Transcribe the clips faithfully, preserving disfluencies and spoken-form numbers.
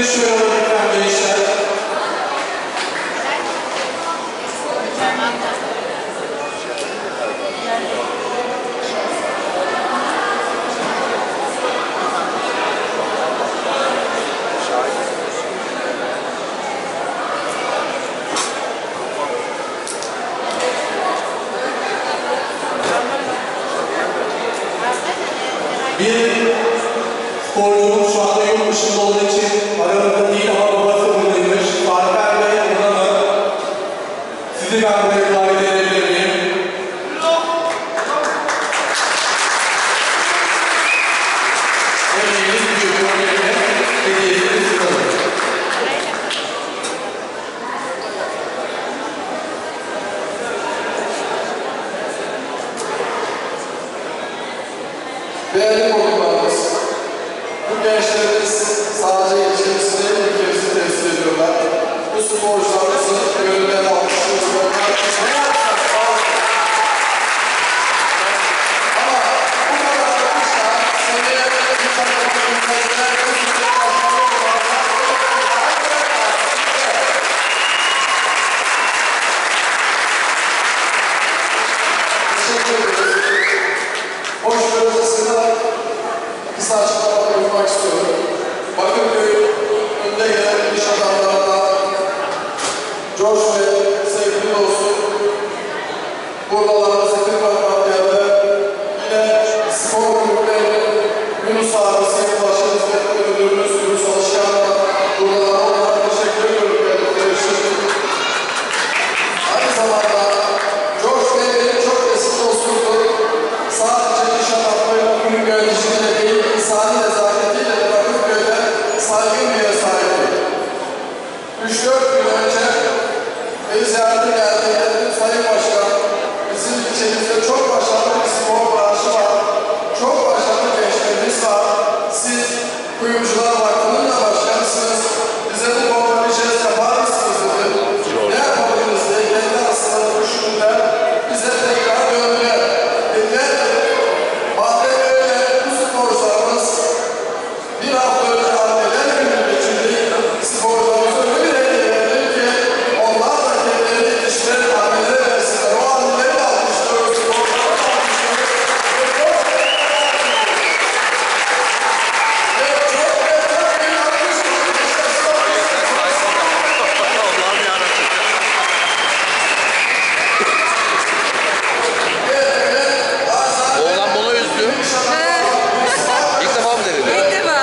şöyle lütfen gençler. Bir sporcumuz şu anda yurt dışında olduğu için aramızda değil ama babası buradaymış. Farker Bey, inanın. Sizi ben buraya davet edebilir miyim? Emeğiniz büyük örneğine hediyesini siz alın. Değerli konuklarımız, bu gençlerimiz sadece ilçemizde ülkemizi temsil ediyorlar. Bu sporcularımızı gönülden alkışlıyorlar. Ama bu kadar alkışla seneye bir takım ülkeler bu süreçte teşekkür ederiz. Hoş görüntüsüne kısa açıklama yapmak istiyorum. Bakırköy önde gelen iş adamlarına Coş ve sevgili dostum buradalar Sekir Bakanlıklar'da yine spor kulüplerinin Yunus abi, Sayın Başkan Hizmetleri Müdürümüz Yunus Alışkan'la buradalar. Onlara teşekkür ediyorum. Aynı zamanda Coş Bey benim çok eski dostumdur. Sadece iş adamlarıyla kulüp yöneticiliğine değil, insani nezaketiyle de Bakırköy'de saygın bir yer sahibi. üç dört gün önce bir ziyarete geldiğinde Sayın Başkan, bizim ilçemizde çok başarılı bir spor branşı var, çok başarılı gençlerimiz var. Siz Kuyumcular Vakfı'nın da başkanısınız. Bize bu konuda bir şey yapar mısınız dedi. Ne yapabiliriz diye kendi aslında düşündüler. Bize tekrar döndüler. Madem öyle bu sporcularımız bir hafta önce anneler günü geçirdik. Sporcularımız öyle bir hediye verir ki onlar da kendileri yetiştiren anneler versinler. O anneleri de alkışlıyoruz. Sporcuları da alkışlıyoruz. Ve çok ve çok ve çok büyük Oğlan bunu üzdü. İlk defa mı denedi? İlk defa.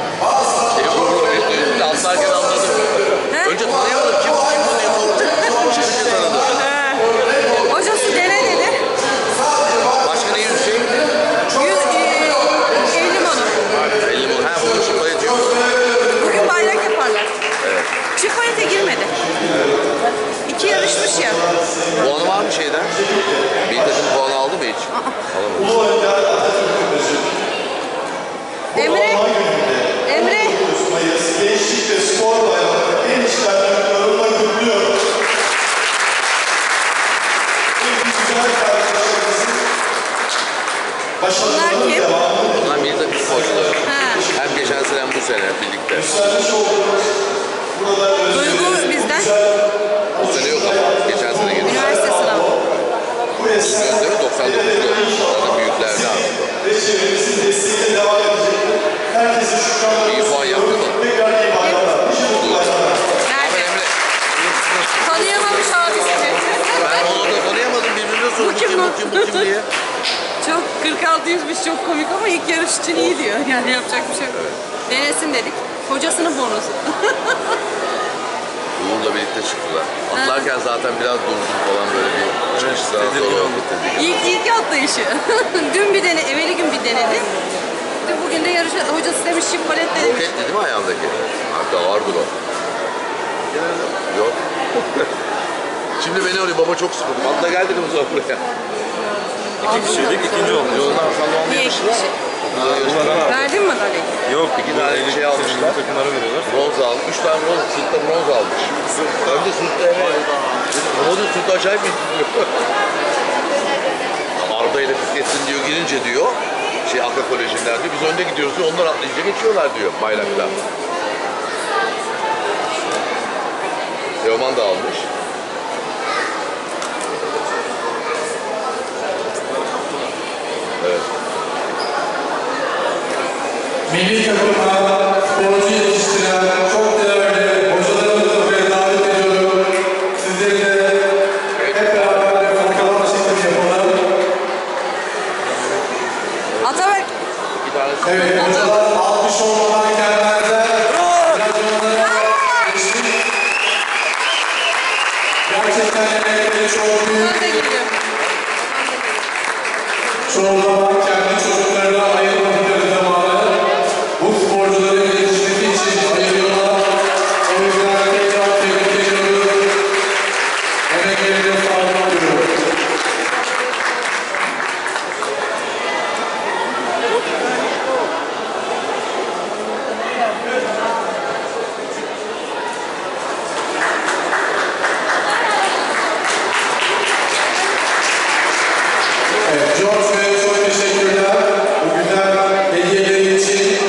E, atlarken anladım. Önce tanıyamadım. Kim kim bunu yapalım? Çıkınca tanıdım. Hocası dene dedi. Başka ne yüz şey? Yüz, e, elli onu. elli bu. Ha bunun için bayat yok. Bugün bayrak yaparlar. Evet. Çift palete girmedi. İki yarışmış ya. Puanı var mı şeyden? Bir takım puanı aldı mı hiç? Alamadı. Emre. Emre. Gençlik ve Spor Bayramı'nı en içten yorumla kutluyorum. Bu güzel kardeşlerimizin başarılarının kim? devamını Bunlar bir takım sporcuları. Ha. Hem geçen sene hem bu sene birlikte. göstermiş olduğumuz burada Duygu bizden. Bu sene yok ama. Geçen sene girdi. Üniversite sınavı. bu eserler Gözleri doksan dokuzlu. Zaten büyüklerdi abi. ve çevremizin desteğiyle devam edecektir. Herkese şükranlarımızı İyi puan yaptı mı? tekrar iyi bayramlar. Nice mutlu bayramlar. Abi Nerede? Emre. Tanıyamamış abisini. Ben onu da tanıyamadım. Birbirine sordum. Bu kim Kim bu? bu kim bu kim diye. Çok kırk altı yüzmüş, çok komik ama ilk yarış için iyi diyor. Yani yapacak bir şey yok. Denesin dedik. Hocasının bonusu. Uğur'la birlikte çıktılar. Atlarken zaten biraz durdum falan böyle bir çıkış sağa sonra oldu dedik. İlk ilk atlayışı. Dün bir dene, evveli gün bir denedi. Dün bugün de yarış hocası demiş çift palet demiş. Roket dedi mi ayağındaki? Hatta ağırdır o. Yok. Şimdi beni arıyor, baba çok sıkıldım. Atla gel dedim sonra buraya. İki kişiydik, ikinci olduk. Yoldan falan olmaya Niye yarıştılar. kişi? Bunlara Verdin mi madalyayı? yok, İki tane şey almışlar. takımlara veriyorlar. Bronz almış. Üç tane bronz, sırtta bronz almış. Önde sırtta evet. Ama da sırtta acayip bir diyor. Arda ile Fikrettin diyor girince diyor. Şey Akka Koleji'nden diyor. Biz önde gidiyoruz diyor. Onlar atlayınca geçiyorlar diyor bayrakta. Teoman da almış. Evet. Milli takıma sporcu yetiştiren çok değerli hocalarımızı buraya davet ediyorum. Sizleri de hep beraber bir fotoğraf çekimi yapalım. Atabek. Bir tanesi. Evet, hocalar alkış olmadan gelmezler. Biraz onlara eşlik. Gerçekten emekleri çok büyük. Ben de geliyorum. Çoğu zaman kendi çocuklarına ayırmadıkları zamanı bu sporcuların yetişmesi için ayırıyorlar. O yüzden tekrar tebrik ediyoruz. Emeklerine sağlık diliyorum. Evet, George Bey'e çok teşekkürler. Bu güzel hediyeleri için.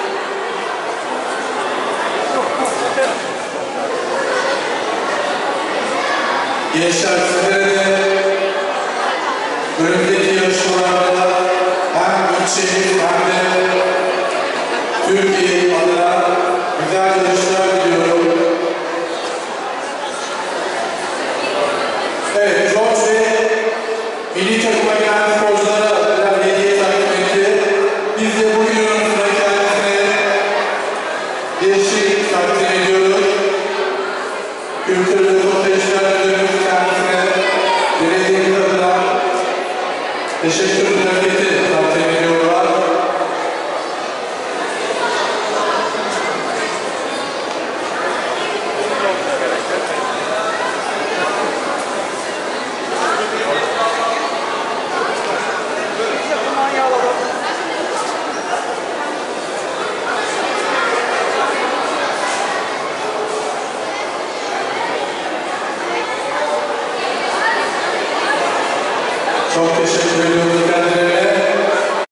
Gençler sizlere de önümüzdeki yarışmalarda hem ülkemiz hem de Türkiye adına güzel yarışlar diliyorum. Evet, George Bey milli takıma gelen sporculara birer hediye takdim etti. Biz de bugün önümüzde kendisine değişik takdim ediyoruz. Kültür ve Sosyal İşler Müdürümüz kendisine belediyemiz adına teşekkür plaketi takdim ediyorlar. Çok teşekkür